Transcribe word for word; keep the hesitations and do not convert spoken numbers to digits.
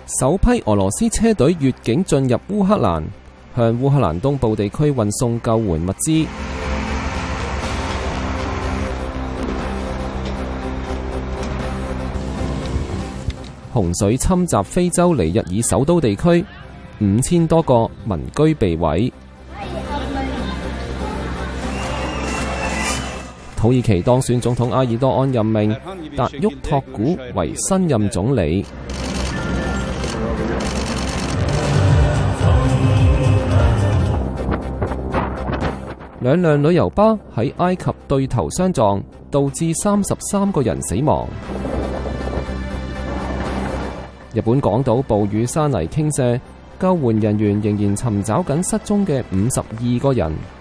首批俄羅斯車隊越境進入烏克蘭，向烏克蘭東部地區運送救援物資。洪水侵襲非洲尼日爾首都地區，五千多個民居被毀。土耳其當選總統埃爾多安任命達沃托古為新任總理。兩輛旅遊巴喺埃及對頭相撞，導致三十三個人死亡。日本廣島暴雨山泥傾瀉，救援人員仍然尋找緊失蹤嘅五十二個人。